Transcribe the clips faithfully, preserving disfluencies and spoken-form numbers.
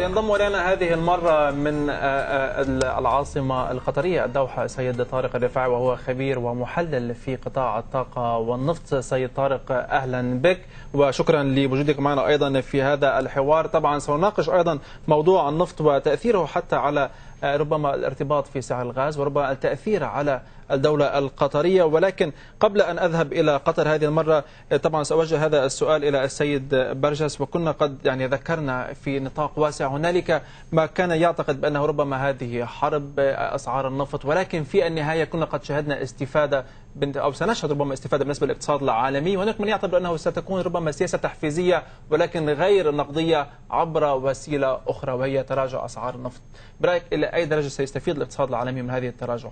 وينضم إلينا هذه المرة من العاصمة القطرية الدوحة سيد طارق الرفاعي، وهو خبير ومحلل في قطاع الطاقة والنفط. سيد طارق أهلا بك وشكرا لوجودك معنا أيضا في هذا الحوار. طبعا سنناقش أيضا موضوع النفط وتأثيره حتى على ربما الارتباط في سعر الغاز وربما التأثير على الدولة القطرية، ولكن قبل أن أذهب إلى قطر هذه المرة طبعا سأوجه هذا السؤال إلى السيد برجس. وكنا قد يعني ذكرنا في نطاق واسع هنالك ما كان يعتقد بأنه ربما هذه حرب أسعار النفط، ولكن في النهاية كنا قد شهدنا استفادة أو سنشهد ربما استفادة بالنسبة للاقتصاد العالمي، وهناك من يعتبر أنه ستكون ربما سياسة تحفيزية ولكن غير نقدية عبر وسيلة أخرى وهي تراجع أسعار النفط. برأيك إلى أي درجة سيستفيد الاقتصاد العالمي من هذه التراجعات؟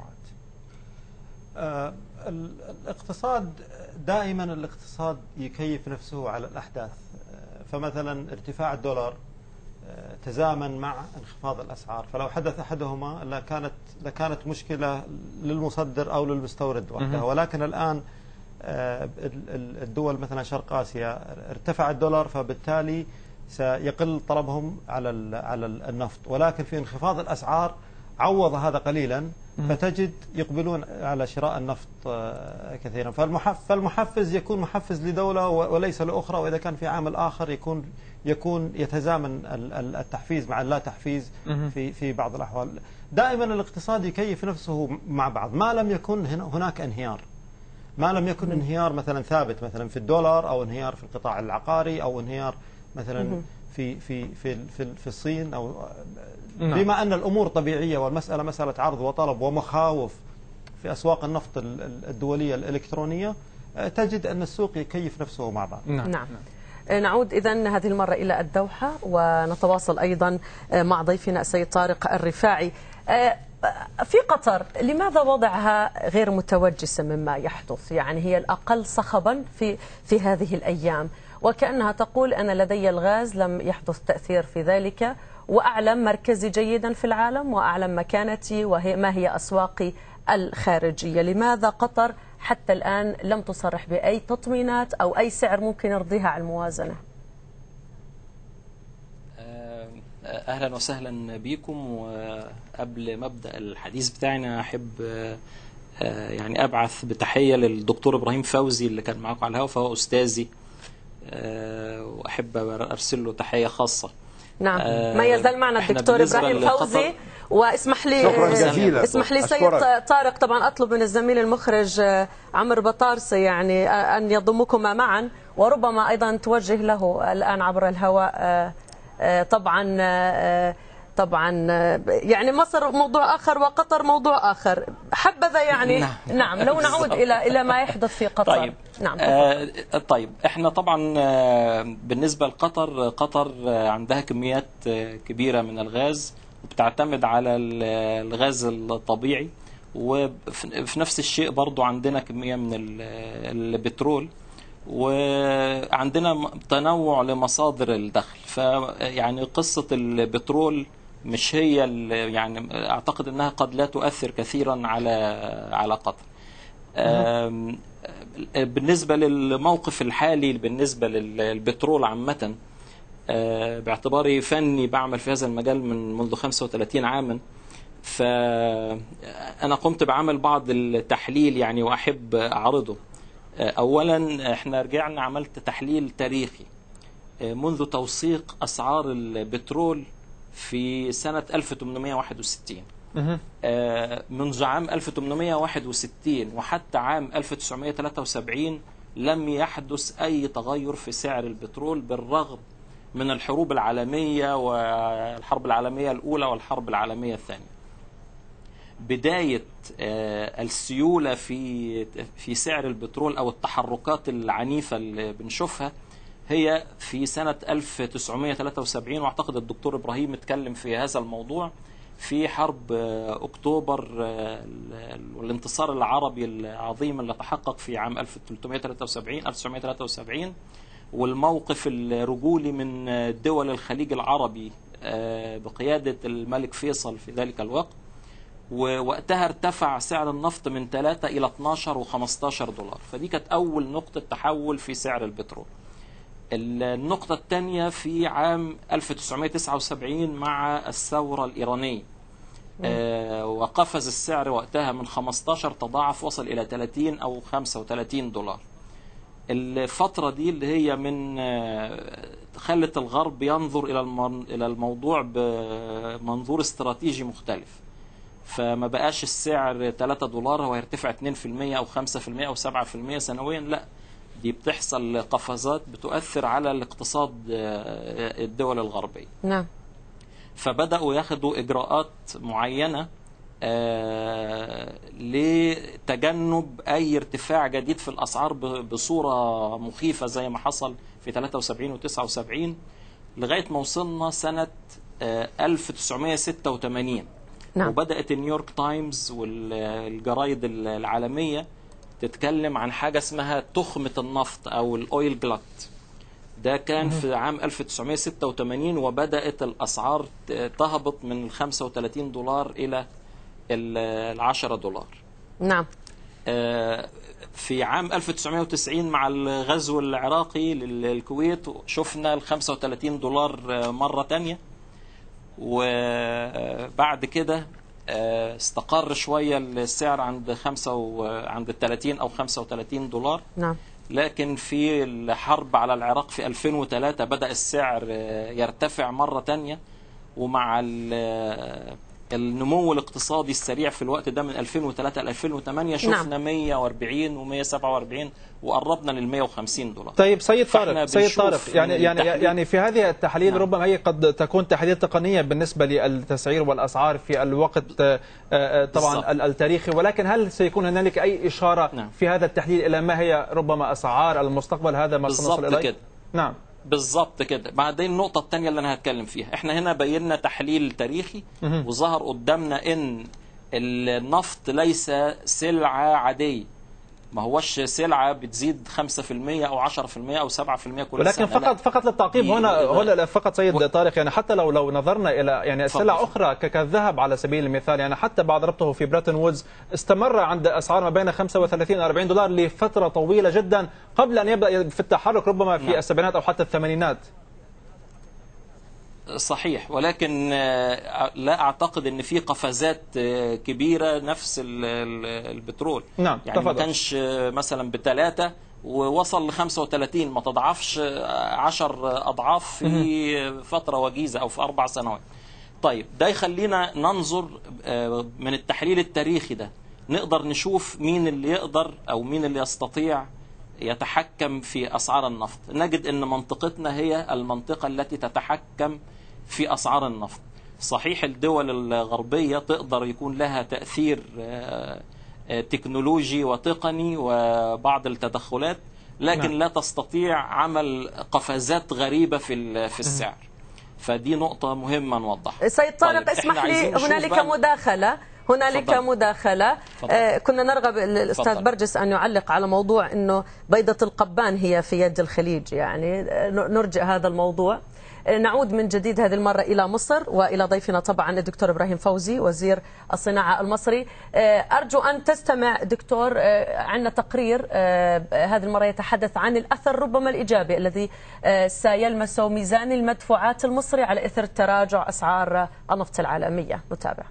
آه الاقتصاد دائما الاقتصاد يكيف نفسه على الأحداث. آه فمثلا ارتفاع الدولار آه تزامن مع انخفاض الأسعار، فلو حدث أحدهما لكانت لكانت مشكلة للمصدر أو للمستورد وحدها. ولكن الآن آه الدول مثلا شرق آسيا ارتفع الدولار، فبالتالي سيقل طلبهم على على النفط، ولكن في انخفاض الأسعار عوض هذا قليلا، فتجد يقبلون على شراء النفط كثيرا. فالمحفز يكون محفز لدولة وليس لأخرى، وإذا كان في عامل آخر يكون يكون يتزامن التحفيز مع اللا تحفيز في في بعض الأحوال. دائما الاقتصاد يكيف نفسه مع بعض ما لم يكن هناك انهيار، ما لم يكن انهيار مثلا ثابت مثلا في الدولار، أو انهيار في القطاع العقاري، أو انهيار مثلا في في في في, في الصين، أو بما أن الأمور طبيعية والمسألة مسألة عرض وطلب ومخاوف في أسواق النفط الدولية الإلكترونية، تجد أن السوق يكيف نفسه مع بعض. نعم, نعم. نعود إذن هذه المرة إلى الدوحة ونتواصل أيضا مع ضيفنا السيد طارق الرفاعي. في قطر لماذا وضعها غير متوجسة مما يحدث؟ يعني هي الأقل صخبا في في هذه الأيام، وكأنها تقول أنا لدي الغاز لم يحدث تأثير في ذلك، وأعلم مركزي جيدا في العالم، وأعلم مكانتي وهي ما هي أسواقي الخارجية. لماذا قطر حتى الآن لم تصرح بأي تطمينات أو أي سعر ممكن يرضيها على الموازنة؟ أهلا وسهلا بكم. وقبل ما أبدأ الحديث بتاعنا أحب يعني أبعث بتحية للدكتور إبراهيم فوزي اللي كان معاكم على الهواء، فهو أستاذي وأحب أرسل له تحية خاصة. نعم، ما يزال معنا الدكتور إبراهيم فوزي. واسمح لي اسمح لي سيد طارق، طبعا أطلب من الزميل المخرج عمرو بطارسة يعني أن يضمكما معا، وربما أيضا توجه له الآن عبر الهواء. طبعا طبعا يعني مصر موضوع آخر وقطر موضوع آخر، حبذا يعني. نعم, نعم لو نعود إلى إلى ما يحدث في قطر. طيب نعم آه طيب احنا طبعا آه بالنسبة لقطر، قطر آه عندها كميات آه كبيرة من الغاز، وبتعتمد على الغاز الطبيعي، وفي نفس الشيء برضو عندنا كمية من البترول، وعندنا تنوع لمصادر الدخل. فيعني قصة البترول مش هي يعني أعتقد أنها قد لا تؤثر كثيرا على على قطر. بالنسبة للموقف الحالي بالنسبة للبترول عامة، باعتباري فني بعمل في هذا المجال من منذ خمسة وثلاثين عاما، فأنا قمت بعمل بعض التحليل يعني وأحب أعرضه. أولا احنا رجعنا عملت تحليل تاريخي منذ توثيق أسعار البترول في سنة ألف وثمانمئة وواحد وستين. منذ عام ألف وثمانمئة وواحد وستين وحتى عام ألف وتسعمئة وثلاثة وسبعين لم يحدث أي تغير في سعر البترول، بالرغم من الحروب العالمية والحرب العالمية الأولى والحرب العالمية الثانية. بداية السيولة في في سعر البترول أو التحركات العنيفة اللي بنشوفها هي في سنة ألف وتسعمئة وثلاثة وسبعين، واعتقد الدكتور إبراهيم اتكلم في هذا الموضوع في حرب أكتوبر والانتصار العربي العظيم اللي تحقق في عام ألف وثلاثمئة وثلاثة وسبعين ألف وتسعمئة وثلاثة وسبعين، والموقف الرجولي من دول الخليج العربي بقيادة الملك فيصل في ذلك الوقت. ووقتها ارتفع سعر النفط من ثلاثة إلى اثناشر وخمستاشر دولار، فدي كانت أول نقطة تحول في سعر البترول. النقطة الثانية في عام ألف وتسعمائة وتسعة وسبعين مع الثورة الإيرانية، آه وقفز السعر وقتها من خمستاشر تضاعف، وصل إلى ثلاثين أو خمسة وثلاثين دولار. الفترة دي اللي هي من آه خلت الغرب ينظر إلى إلى الموضوع بمنظور استراتيجي مختلف، فما بقاش السعر ثلاثة دولار هو يرتفع اثنين بالمئة أو خمسة بالمئة أو سبعة بالمئة سنويا، لا، دي بتحصل قفزات بتؤثر على الاقتصاد الدول الغربية. نعم. فبدأوا ياخدوا إجراءات معينة لتجنب أي ارتفاع جديد في الأسعار بصورة مخيفة زي ما حصل في ثلاثة وسبعين و تسعة وسبعين، لغاية ما وصلنا سنة ألف وتسعمائة وستة وثمانين. نعم. وبدأت نيويورك تايمز والجرايد العالمية تتكلم عن حاجة اسمها تخمة النفط أو الأويل جلات. ده كان في عام ألف وتسعمائة وستة وثمانين، وبدأت الأسعار تهبط من خمسة وثلاثين دولار إلى العشرة دولار. نعم. في عام ألف وتسعمائة وتسعين مع الغزو العراقي للكويت شفنا ال خمسة وثلاثين دولار مرة تانية، وبعد كده استقر شوية السعر عند خمسة و... عند الثلاثين أو خمسة وثلاثين دولار. نعم. لكن في الحرب على العراق في ألفين وثلاثة بدأ السعر يرتفع مرة تانية، ومع النمو الاقتصادي السريع في الوقت ده من ألفين وثلاثة ل ألفين وثمانية شفنا نعم. مئة وأربعين و مئة وسبعة وأربعين وقربنا لل مئة وخمسين دولار. طيب سيد طارق، سيد طارق يعني يعني يعني في هذه التحاليل نعم. ربما هي قد تكون تحاليل تقنية بالنسبة للتسعير والأسعار في الوقت طبعا بالزبط. التاريخي، ولكن هل سيكون هنالك أي إشارة نعم. في هذا التحليل إلى ما هي ربما أسعار المستقبل؟ هذا ما سنصل إليه كده. نعم بالضبط كده. بعدين النقطة الثانية اللي أنا هتكلم فيها، احنا هنا بينا تحليل تاريخي وظهر قدامنا إن النفط ليس سلعة عادية، ما هوش سلعة بتزيد خمسة بالمئة أو عشرة بالمئة أو سبعة بالمئة كل ولكن سنة. فقط فقط للتعقيب هنا هنا فقط سيد و... طارق، يعني حتى لو لو نظرنا إلى يعني سلع أخرى كالذهب على سبيل المثال، يعني حتى بعد ربطه في بريتن وودز استمر عند أسعار ما بين خمسة وثلاثين إلى أربعين دولار لفترة طويلة جدا قبل أن يبدأ في التحرك ربما في نعم. السبعينات أو حتى الثمانينات. صحيح، ولكن لا أعتقد أن في قفزات كبيرة نفس البترول. نعم. يعني تفضل. ما كانش مثلا بثلاثة ووصل ل خمسة وثلاثين، ما تضعفش عشر أضعاف في فترة وجيزة أو في أربع سنوات. طيب ده يخلينا ننظر من التحليل التاريخي ده، نقدر نشوف مين اللي يقدر أو مين اللي يستطيع يتحكم في أسعار النفط. نجد أن منطقتنا هي المنطقة التي تتحكم في أسعار النفط. صحيح الدول الغربية تقدر يكون لها تأثير تكنولوجي وتقني وبعض التدخلات، لكن نعم. لا تستطيع عمل قفزات غريبة في في السعر. فدي نقطة مهمة نوضحها. سيد طارق طيب اسمح لي، هنالك مداخلة هنالك فضل. مداخلة فضل. آه كنا نرغب الأستاذ فضل. برجس أن يعلق على موضوع أنه بيضة القبان هي في يد الخليج، يعني نرجع هذا الموضوع. نعود من جديد هذه المرة إلى مصر وإلى ضيفنا طبعا الدكتور إبراهيم فوزي وزير الصناعة المصري. أرجو أن تستمع دكتور، عندنا تقرير هذه المرة يتحدث عن الأثر ربما الإيجابي الذي سيلمس ميزان المدفوعات المصري على إثر تراجع أسعار النفط العالمية. نتابع.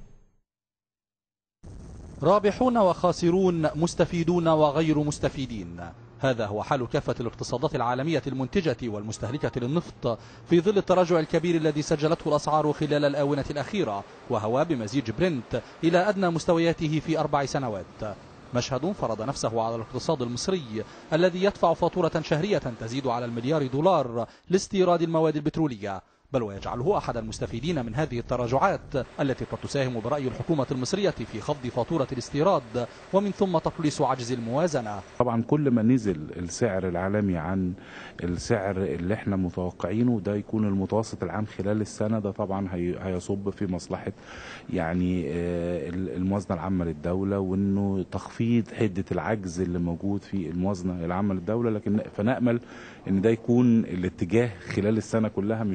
رابحون وخاسرون، مستفيدون وغير مستفيدين، هذا هو حال كافة الاقتصادات العالمية المنتجة والمستهلكة للنفط في ظل التراجع الكبير الذي سجلته الأسعار خلال الآونة الأخيرة، وهو بمزيج برنت إلى أدنى مستوياته في أربع سنوات. مشهد فرض نفسه على الاقتصاد المصري الذي يدفع فاتورة شهرية تزيد على المليار دولار لاستيراد المواد البترولية، بل ويجعله أحد المستفيدين من هذه التراجعات التي قد تساهم برأي الحكومة المصرية في خفض فاتورة الاستيراد ومن ثم تقليص عجز الموازنة. طبعا كل ما نزل السعر العالمي عن السعر اللي احنا متوقعينه، ده يكون المتوسط العام خلال السنة، ده طبعا هيصب في مصلحة يعني الموازنة العامة للدولة، وانه تخفيض حدة العجز اللي موجود في الموازنة العامة للدولة. لكن فنأمل ان ده يكون الاتجاه خلال السنة كلها. مش حضرتك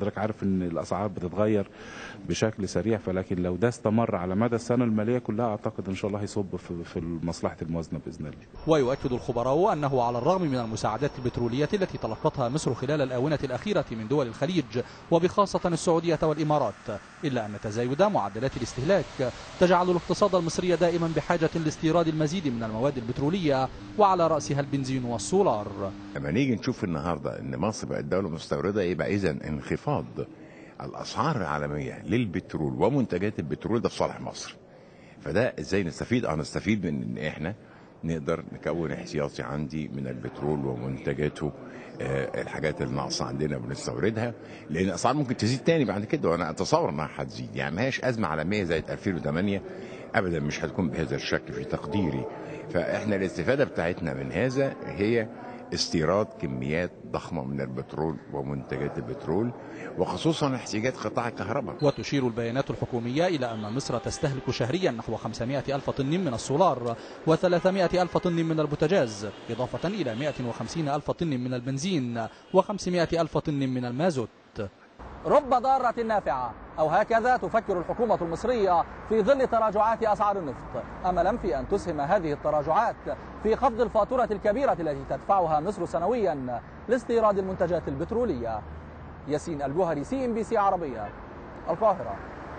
حضرتك عارف ان الاسعار بتتغير بشكل سريع، فلكن لو ده استمر على مدى السنه الماليه كلها اعتقد ان شاء الله هيصب في في مصلحه الموازنه باذن الله. ويؤكد الخبراء انه على الرغم من المساعدات البتروليه التي تلقتها مصر خلال الاونه الاخيره من دول الخليج وبخاصه السعوديه والامارات، الا ان تزايد معدلات الاستهلاك تجعل الاقتصاد المصري دائما بحاجه لاستيراد المزيد من المواد البتروليه وعلى راسها البنزين والسولار. لما نيجي نشوف النهارده ان مصر بقت دوله مستورده، يبقى اذا انخفاض الاسعار العالميه للبترول ومنتجات البترول ده في صالح مصر. فده ازاي نستفيد؟ اه نستفيد من ان احنا نقدر نكون احتياطي عندي من البترول ومنتجاته، آه الحاجات اللي ناقصه عندنا بنستوردها، لان الاسعار ممكن تزيد تاني بعد كده، وانا اتصور انها هتزيد. يعني ما هيش ازمه عالميه زي ألفين وثمانية ابدا، مش هتكون بهذا الشكل في تقديري. فاحنا الاستفاده بتاعتنا من هذا هي استيراد كميات ضخمة من البترول ومنتجات البترول، وخصوصا احتياجات قطاع الكهرباء. وتشير البيانات الحكومية إلى أن مصر تستهلك شهريا نحو خمسمائة ألف طن من السولار وثلاثمائة ألف طن من البوتاجاز، إضافة إلى مائة وخمسين ألف طن من البنزين وخمسمائة ألف طن من المازوت. رب ضارة نافعة، أو هكذا تفكر الحكومة المصرية في ظل تراجعات أسعار النفط، أملا في أن تسهم هذه التراجعات في خفض الفاتورة الكبيرة التي تدفعها مصر سنويا لاستيراد المنتجات البترولية. ياسين الجوهري، سي ام بي سي عربية، القاهرة.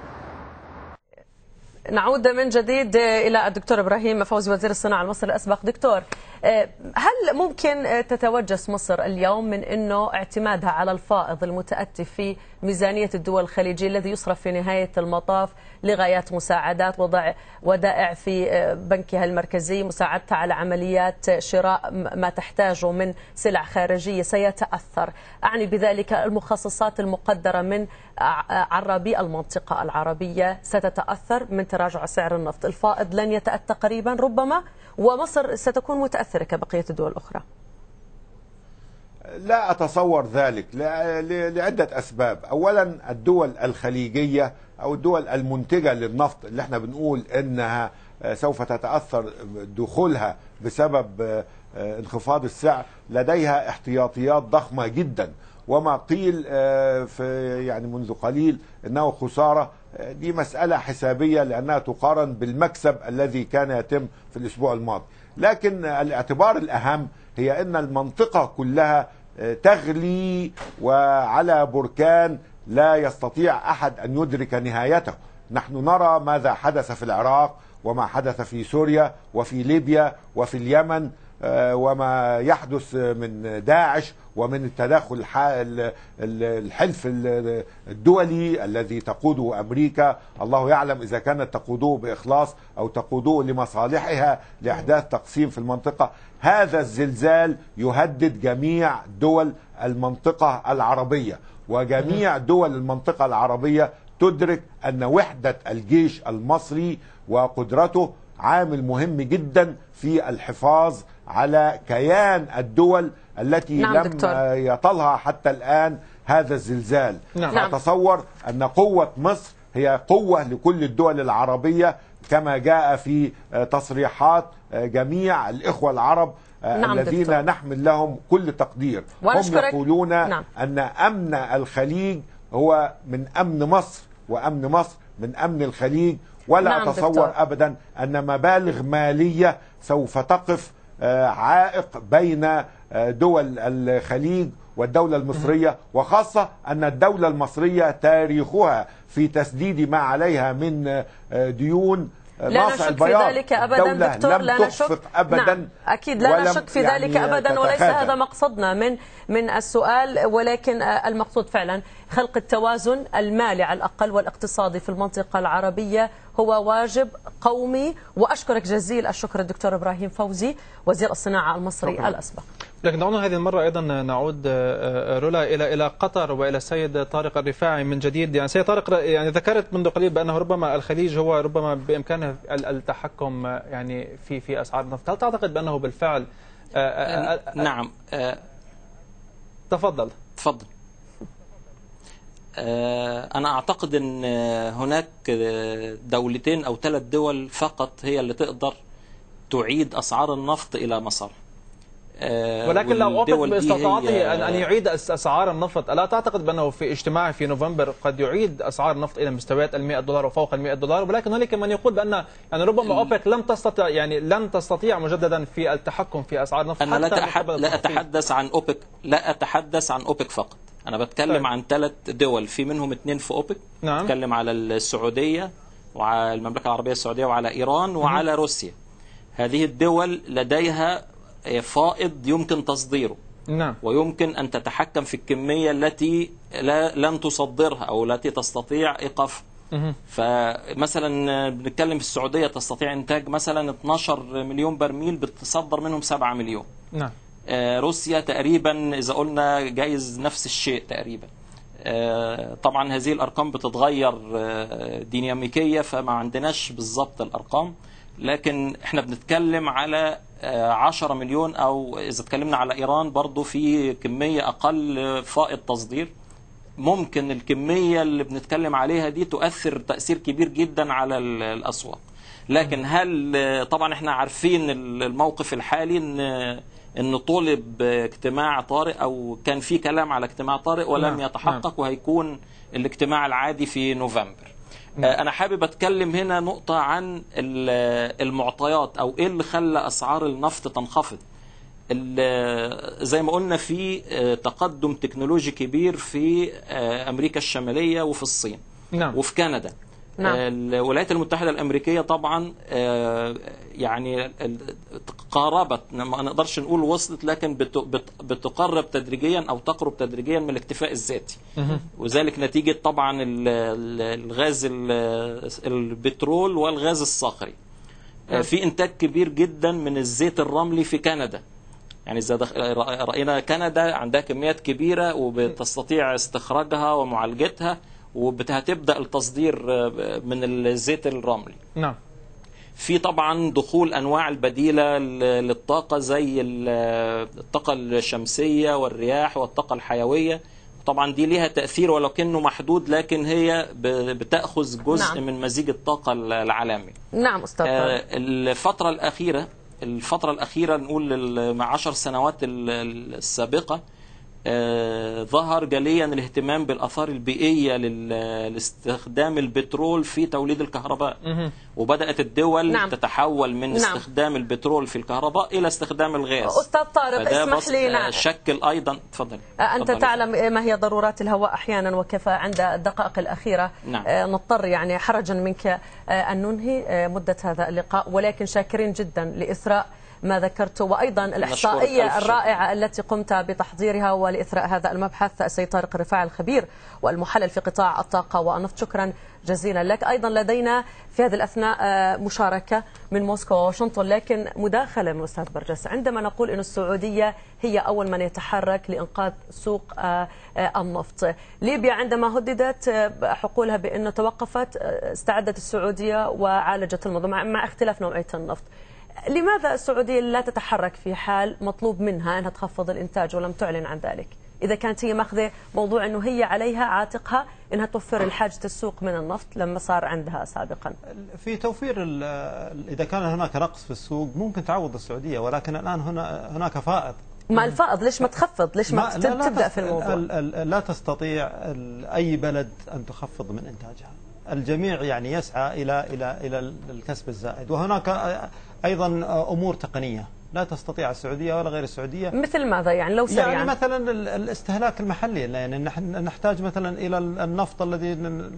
نعود من جديد إلى الدكتور إبراهيم فوزي وزير الصناعة المصري الأسبق. دكتور، هل ممكن تتوجس مصر اليوم من أنه اعتمادها على الفائض المتأتي في ميزانية الدول الخليجية الذي يصرف في نهاية المطاف لغايات مساعدات، وضع ودائع في بنكها المركزي، مساعدتها على عمليات شراء ما تحتاجه من سلع خارجية، سيتأثر؟ أعني بذلك المخصصات المقدرة من عرابي المنطقة العربية ستتأثر من تراجع سعر النفط. الفائض لن يتأتى قريبا ربما، ومصر ستكون متأثرة كبقية الدول الأخرى. لا أتصور ذلك لعدة أسباب. أولا، الدول الخليجية أو الدول المنتجة للنفط اللي احنا بنقول إنها سوف تتأثر دخولها بسبب انخفاض السعر، لديها احتياطيات ضخمة جدا، وما قيل في يعني منذ قليل إنه خسارة، دي مسألة حسابية لأنها تقارن بالمكسب الذي كان يتم في الأسبوع الماضي. لكن الاعتبار الأهم هي أن المنطقة كلها تغلي وعلى بركان لا يستطيع أحد أن يدرك نهايته. نحن نرى ماذا حدث في العراق، وما حدث في سوريا وفي ليبيا وفي اليمن، وما يحدث من داعش ومن التدخل الحلف الدولي الذي تقوده أمريكا. الله يعلم إذا كانت تقوده بإخلاص أو تقوده لمصالحها لإحداث تقسيم في المنطقة. هذا الزلزال يهدد جميع دول المنطقة العربية، وجميع دول المنطقة العربية تدرك أن وحدة الجيش المصري وقدرته عامل مهم جدا في الحفاظ على كيان الدول التي نعم لم دكتور. يطلها حتى الآن هذا الزلزال. نعم. أتصور أن قوة مصر هي قوة لكل الدول العربية، كما جاء في تصريحات جميع الإخوة العرب نعم الذين دكتور. نحمل لهم كل تقدير. هم يقولون نعم. أن أمن الخليج هو من أمن مصر، وأمن مصر من أمن الخليج، ولا نعم أتصور دكتور. أبدا أن مبالغ مالية سوف تقف عائق بين دول الخليج والدولة المصرية، وخاصة أن الدولة المصرية تاريخها في تسديد ما عليها من ديون لا نشك في ذلك أبدا دكتور، لا نشك أبدا نعم أكيد لا نشك في يعني ذلك أبدا، وليس هذا مقصدنا من من السؤال، ولكن المقصود فعلا خلق التوازن المالي على الأقل والاقتصادي في المنطقة العربية هو واجب قومي. وأشكرك جزيل الشكر الدكتور إبراهيم فوزي وزير الصناعة المصري شكرا. الأسبق. لكن دعونا هذه المرة أيضا نعود رولا إلى إلى قطر وإلى السيد طارق الرفاعي من جديد. يعني سيد طارق، يعني ذكرت منذ قليل بأنه ربما الخليج هو ربما بإمكانه التحكم يعني في في أسعار النفط، هل تعتقد بأنه بالفعل؟ نعم. تفضل تفضل. أنا أعتقد أن هناك دولتين أو ثلاث دول فقط هي اللي تقدر تعيد أسعار النفط إلى مسار. ولكن لو أوبك استطاعته أن يعيد أسعار النفط، ألا تعتقد بأنه في اجتماع في نوفمبر قد يعيد أسعار النفط إلى مستويات المئة دولار وفوق المئة دولار؟ ولكن هناك من يقول بأن يعني ربما أوبك لم تستطيع يعني لن تستطيع مجددا في التحكم في أسعار النفط. أنا لا, تحد... لا أتحدث عن أوبك لا أتحدث عن أوبك فقط، أنا بتكلم طيب. عن ثلاث دول، في منهم اثنين في أوبك. نعم. بتكلم على السعودية وعلى المملكة العربية السعودية وعلى إيران وعلى روسيا. هذه الدول لديها فائض يمكن تصديره. نعم. ويمكن أن تتحكم في الكمية التي لا لن تصدرها أو التي تستطيع إيقافها. فمثلا بنتكلم في السعودية تستطيع إنتاج مثلا اثني عشر مليون برميل، بتصدر منهم سبعة مليون. نعم. آه روسيا تقريبا إذا قلنا جايز نفس الشيء تقريبا. آه طبعا هذه الأرقام بتتغير آه ديناميكية، فما عندناش بالضبط الأرقام، لكن احنا بنتكلم على عشرة مليون، او اذا اتكلمنا على ايران برضو في كمية اقل فائض تصدير. ممكن الكمية اللي بنتكلم عليها دي تؤثر تأثير كبير جدا على الاسواق، لكن هل طبعا احنا عارفين الموقف الحالي ان ان طلب اجتماع طارئ او كان في كلام على اجتماع طارئ ولم يتحقق، وهيكون الاجتماع العادي في نوفمبر. أنا حابب أتكلم هنا نقطة عن المعطيات أو إيه اللي خلى أسعار النفط تنخفض. زي ما قلنا في تقدم تكنولوجي كبير في أمريكا الشمالية وفي الصين. نعم. وفي كندا. نعم. الولايات المتحدة الأمريكية طبعا يعني قاربت، ما نقدرش نقول وصلت، لكن بتقرب تدريجيا أو تقرب تدريجيا من الاكتفاء الذاتي، وذلك نتيجة طبعا الغاز البترول والغاز الصخري. في إنتاج كبير جدا من الزيت الرملي في كندا، يعني إذا رأينا كندا عندها كميات كبيرة وبتستطيع استخراجها ومعالجتها، وهتبدأ التصدير من الزيت الرملي. نعم. في طبعا دخول أنواع البديلة للطاقة زي الطاقة الشمسية والرياح والطاقة الحيوية. طبعا دي ليها تأثير ولكنه محدود، لكن هي بتأخذ جزء نعم. من مزيج الطاقة العالمي. نعم أستاذ. آه الفترة الأخيرة الفترة الأخيرة نقول مع عشر سنوات السابقة آه ظهر جليا الاهتمام بالآثار البيئية لاستخدام البترول في توليد الكهرباء. مه. وبدأت الدول نعم. تتحول من نعم. استخدام البترول في الكهرباء إلى استخدام الغاز. أستاذ طارق اسمح لي نعم. شكل أيضا تفضل. أنت تفضل. تعلم ما هي ضرورات الهواء أحيانا، وكيف عند الدقائق الأخيرة نعم. آه نضطر يعني حرجا منك آه أن ننهي آه مدة هذا اللقاء، ولكن شاكرين جدا لإثراء ما ذكرته، وأيضا الإحصائية الرائعة التي قمت بتحضيرها ولإثراء هذا المبحث السيد طارق الرفاعي الخبير والمحلل في قطاع الطاقة والنفط. شكرا جزيلا لك. أيضا لدينا في هذه الأثناء مشاركة من موسكو وواشنطن، لكن مداخلة من أستاذ برجس عندما نقول أن السعودية هي أول من يتحرك لإنقاذ سوق النفط. ليبيا عندما هددت حقولها بأن توقفت، استعدت السعودية وعالجت الموضوع مع اختلاف نوعية النفط. لماذا السعودية لا تتحرك في حال مطلوب منها أنها تخفض الإنتاج ولم تعلن عن ذلك، إذا كانت هي ماخذة موضوع أنه هي عليها عاتقها أنها توفر الحاجة السوق من النفط لما صار عندها سابقا؟ في توفير إذا كان هناك نقص في السوق ممكن تعوض السعودية، ولكن الآن هنا هناك فائض. ما الفائض ليش ما تخفض؟ ليش ما, ما تبدأ في الموضوع؟ لا تستطيع أي بلد أن تخفض من إنتاجها، الجميع يعني يسعى إلى إلى إلى الكسب الزائد، وهناك أيضا أمور تقنية لا تستطيع السعودية ولا غير السعودية. مثل ماذا يعني لو سريعا؟ يعني مثلا الاستهلاك المحلي، يعني نحتاج مثلا إلى النفط الذي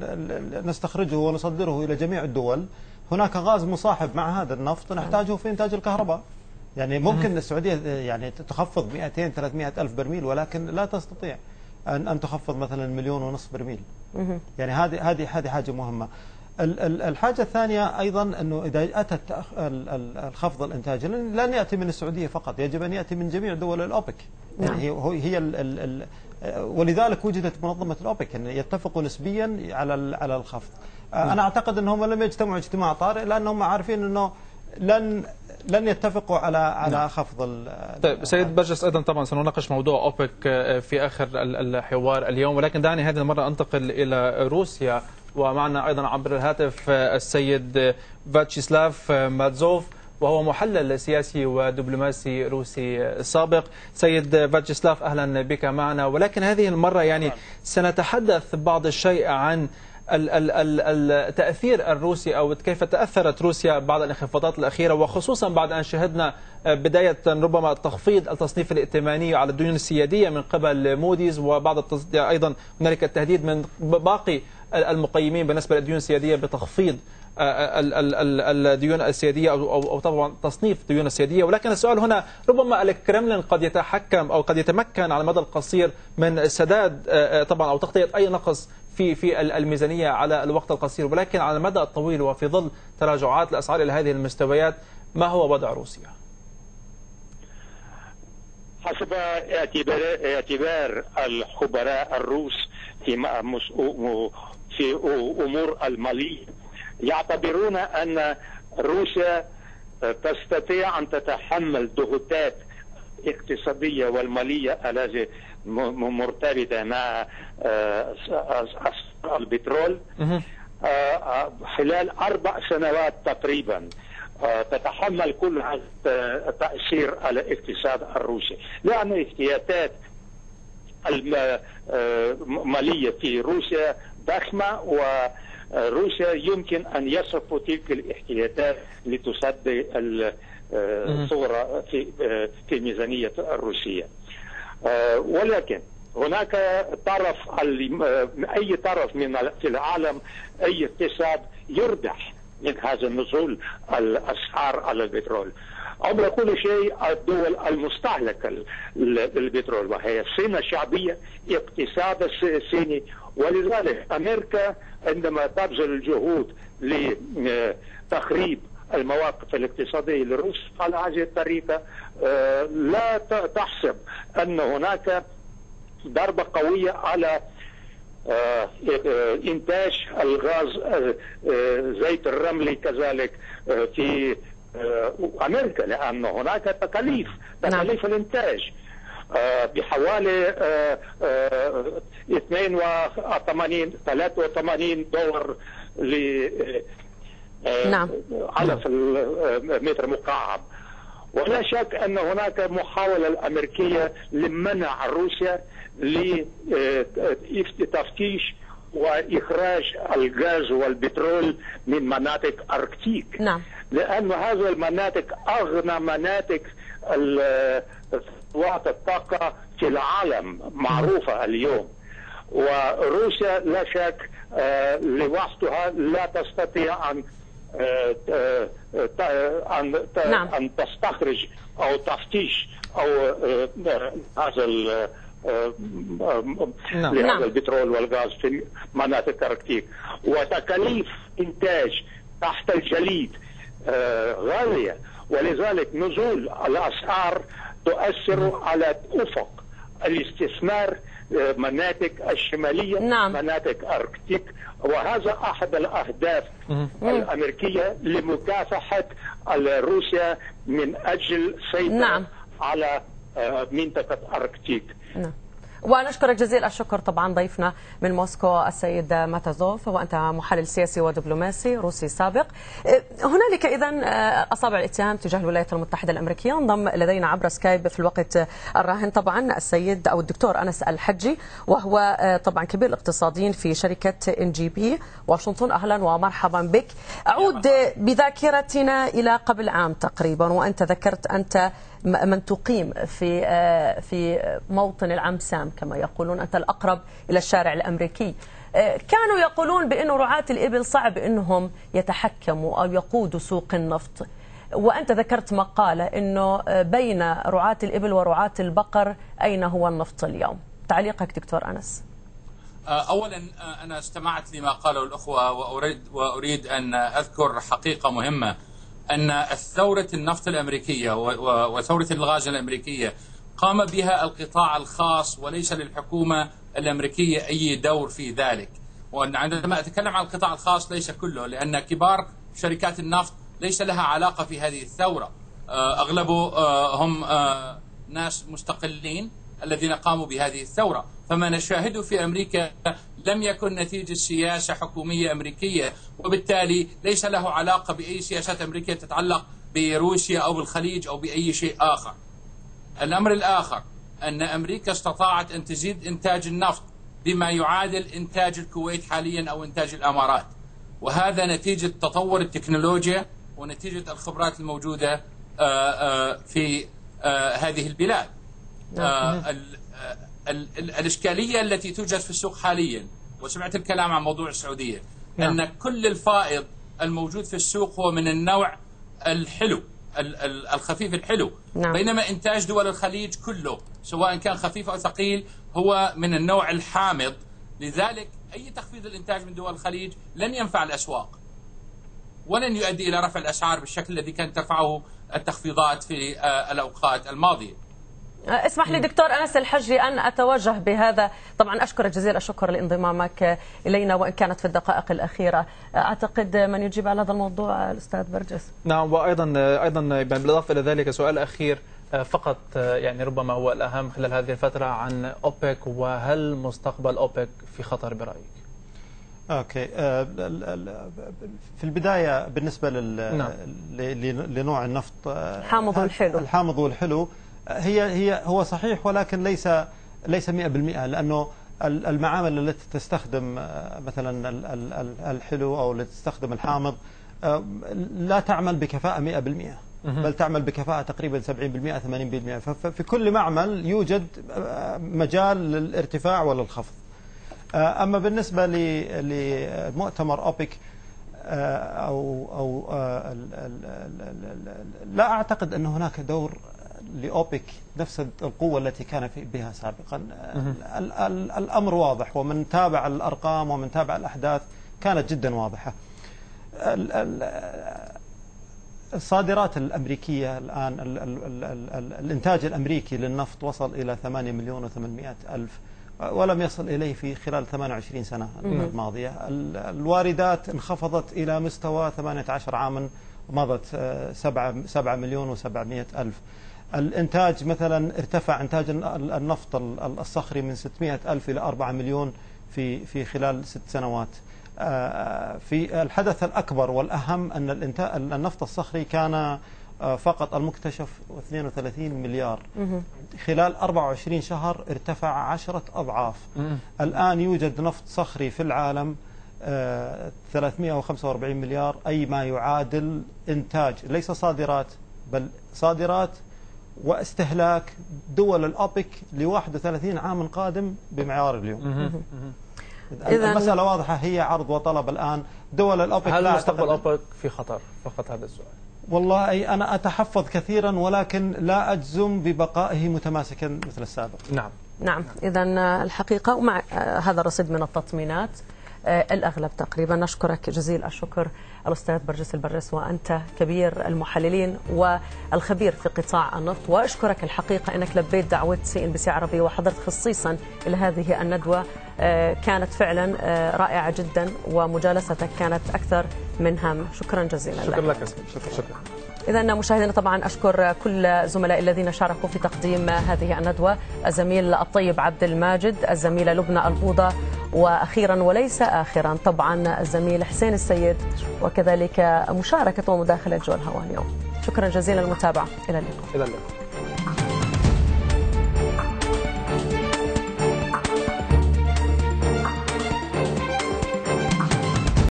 نستخرجه ونصدره إلى جميع الدول، هناك غاز مصاحب مع هذا النفط نحتاجه في إنتاج الكهرباء. يعني ممكن السعودية يعني تخفض مئتين ثلاثمئة ألف برميل، ولكن لا تستطيع أن أن تخفض مثلا مليون ونصف برميل. يعني هذه هذه هذه حاجة مهمة. الحاجة الثانية أيضا أنه إذا أتت الخفض الإنتاج لن يأتي من السعودية فقط، يجب أن يأتي من جميع دول الأوبك. يعني هي هي ال ال ولذلك وجدت منظمة الأوبك أن يتفقوا نسبيا على على الخفض. أنا أعتقد أنهم لم يجتمعوا اجتماع طارئ لأنهم عارفين أنه لن لن يتفقوا على على خفض. طيب سيد برجس، ايضا طبعا سنناقش موضوع اوبك في اخر الحوار اليوم، ولكن دعني هذه المره انتقل الى روسيا، ومعنا ايضا عبر الهاتف السيد فاتشيسلاف ماتزوف، وهو محلل سياسي ودبلوماسي روسي سابق. سيد فياتشيسلاف، أهلا بك معنا. ولكن هذه المرة يعني سنتحدث بعض الشيء عن التأثير الروسي أو كيف تأثرت روسيا بعد الانخفاضات الأخيرة، وخصوصا بعد أن شهدنا بداية ربما تخفيض التصنيف الائتماني على الديون السيادية من قبل موديز، وبعد أيضا هنالك التهديد من باقي المقيمين بالنسبة للديون السيادية بتخفيض الديون السيادية أو طبعا تصنيف الديون السيادية. ولكن السؤال هنا، ربما الكرملين قد يتحكم أو قد يتمكن على المدى القصير من سداد طبعا أو تغطية أي نقص في في الميزانية على الوقت القصير، ولكن على المدى الطويل وفي ظل تراجعات الأسعار إلى هذه المستويات، ما هو وضع روسيا؟ حسب اعتبار الخبراء الروس في في أمور المالية، يعتبرون أن روسيا تستطيع أن تتحمل ضغوطات اقتصادية والمالية التي مرتبطة مع البترول خلال أربع سنوات تقريبا، تتحمل كل هذا التأثير على الاقتصاد الروسي، لأن احتياطات المالية في روسيا ضخمة، وروسيا يمكن أن يصرف تلك الاحتياطات لتسدد الثغرة في في الميزانية الروسية. ولكن هناك طرف، أي طرف من في العالم، أي اقتصاد يربح من هذا النزول الأسعار على البترول. قبل كل شيء الدول المستهلكة للبترول، وهي الصين الشعبية، اقتصاد الصيني. ولذلك أمريكا عندما تبذل الجهود لتخريب المواقف الاقتصادية لروسيا على هذه الطريقة، لا تحسب أن هناك ضربة قوية على إنتاج الغاز، زيت الرملي كذلك في أمريكا، لأن هناك تكاليف تكاليف الإنتاج بحوالي اثنين وثمانين ثلاثة وثمانين دولار ل نعم. على المتر مكعب. ولا شك أن هناك محاولة الأمريكية لمنع روسيا لتفتيش وإخراج الغاز والبترول من مناطق أركتيك. نعم. لأن هذه المناطق أغنى مناطق ثروات الطاقة في العالم معروفة اليوم، وروسيا لا شك لوحدها لا تستطيع أن أن أن تستخرج أو تفتيش أو هذا لهذا البترول والغاز في مناطق أركتيك. وتكاليف إنتاج تحت الجليد غالية، ولذلك نزول الأسعار تؤثر على أفق الاستثمار مناطق الشمالية. نعم. مناطق أركتيك، وهذا أحد الأهداف الأمريكية لمكافحة روسيا من أجل سيطرة نعم. على منطقة أركتيك. نعم. ونشكرك جزيل الشكر طبعا ضيفنا من موسكو السيد ماتازوف، وأنت محلل سياسي ودبلوماسي روسي سابق. هنالك إذن أصابع الاتهام تجاه الولايات المتحدة الأمريكية. انضم لدينا عبر سكايب في الوقت الراهن طبعا السيد أو الدكتور أنس الحجي، وهو طبعا كبير الاقتصاديين في شركة إن جي بي واشنطن. أهلا ومرحبا بك. أعود بذاكرتنا إلى قبل عام تقريبا، وأنت ذكرت أنت من تقيم في في موطن العم سام كما يقولون، أنت الأقرب إلى الشارع الأمريكي. كانوا يقولون بأن رعاة الإبل صعب أنهم يتحكموا أو يقودوا سوق النفط، وأنت ذكرت مقالة أنه بين رعاة الإبل ورعاة البقر أين هو النفط اليوم؟ تعليقك دكتور أنس. أولا أنا استمعت لما قاله الأخوة وأريد, وأريد أن أذكر حقيقة مهمة، أن ثورة النفط الأمريكية وثورة الغاز الأمريكية قام بها القطاع الخاص وليس للحكومة الأمريكية أي دور في ذلك. وعندما أتكلم عن القطاع الخاص ليس كله، لأن كبار شركات النفط ليس لها علاقة في هذه الثورة، أغلبه هم ناس مستقلين الذين قاموا بهذه الثورة. فما نشاهده في أمريكا لم يكن نتيجة سياسة حكومية أمريكية، وبالتالي ليس له علاقة بأي سياسات أمريكية تتعلق بروسيا أو بالخليج أو بأي شيء آخر. الأمر الآخر أن أمريكا استطاعت أن تزيد إنتاج النفط بما يعادل إنتاج الكويت حاليا أو إنتاج الأمارات، وهذا نتيجة تطور التكنولوجيا ونتيجة الخبرات الموجودة في هذه البلاد. الإشكالية التي توجد في السوق حاليا، وسمعت الكلام عن موضوع السعودية، أن كل الفائض الموجود في السوق هو من النوع الحلو الخفيف الحلو، نعم. بينما إنتاج دول الخليج كله سواء كان خفيف أو ثقيل هو من النوع الحامض. لذلك أي تخفيض الإنتاج من دول الخليج لن ينفع الأسواق ولن يؤدي إلى رفع الأسعار بالشكل الذي كانت ترفعه التخفيضات في الأوقات الماضية. اسمح لي دكتور أنس الحجي أن أتوجه بهذا، طبعا أشكر جزيل الشكر لانضمامك إلينا وإن كانت في الدقائق الأخيرة. أعتقد من يجيب على هذا الموضوع الأستاذ برجس. نعم، وأيضا أيضا بالإضافة إلى ذلك سؤال أخير فقط يعني ربما هو الأهم خلال هذه الفترة عن أوبك، وهل مستقبل أوبك في خطر برأيك؟ اوكي، في البدايه بالنسبه لنوع النفط الحامض والحلو الحامض والحلو هي هي هو صحيح، ولكن ليس ليس مئة بالمئة، لانه المعامل التي تستخدم مثلا الحلو او التي تستخدم الحامض لا تعمل بكفاءه مئة بالمئة، بل تعمل بكفاءه تقريبا سبعين بالمئة ثمانين بالمئة، ففي كل معمل يوجد مجال للارتفاع وللخفض. أما بالنسبة لمؤتمر أوبك أو أو لا أعتقد أن هناك دور لأوبك نفس القوة التي كان بها سابقا. الأمر واضح، ومن تابع الأرقام ومن تابع الأحداث كانت جدا واضحة. الصادرات الأمريكية الآن الإنتاج الأمريكي للنفط وصل إلى ثمانية مليون وثمانمئة ألف، ولم يصل إليه في خلال ثمانية وعشرين سنة الماضية. الواردات انخفضت إلى مستوى ثمانية عشر عاما مضت، سبعة مليون وسبعمئة ألف. الإنتاج مثلا ارتفع إنتاج النفط الصخري من ستمئة ألف إلى أربعة مليون في في خلال ست سنوات. في الحدث الأكبر والأهم أن النفط الصخري كان فقط المكتشف اثنين وثلاثين مليار، خلال أربعة وعشرين شهر ارتفع عشرة أضعاف. الآن يوجد نفط صخري في العالم ثلاثمئة وخمسة وأربعين مليار، أي ما يعادل إنتاج ليس صادرات بل صادرات واستهلاك دول الأوبك ل واحد وثلاثين عام قادم بمعيار اليوم. المسألة واضحة، هي عرض وطلب الآن. دول الأوبك هل مستقبل أوبك في خطر؟ فقط هذا السؤال. والله أنا أتحفظ كثيرا، ولكن لا أجزم ببقائه متماسكا مثل السابق. نعم نعم. إذا الحقيقة ومع هذا الرصيد من التطمينات الأغلب تقريبا، نشكرك جزيل الشكر الأستاذ برجس البرس، وأنت كبير المحللين والخبير في قطاع النفط، وأشكرك الحقيقة أنك لبيت دعوة سي إن بي سي عربي وحضرت خصيصا إلى هذه الندوة، كانت فعلا رائعة جدا ومجالستك كانت أكثر من هامة. شكرا جزيلا. شكرا لك. شكرا, شكرا. إذا مشاهدينا طبعا أشكر كل زملاء الذين شاركوا في تقديم هذه الندوة، الزميل الطيب عبد الماجد، الزميلة لبنى البوضة، وأخيرا وليس آخرا طبعا الزميل حسين السيد، وكذلك مشاركة ومداخلة جول هوا اليوم. شكرا جزيلا للمتابعة، إلى اللقاء. إلى اللقاء.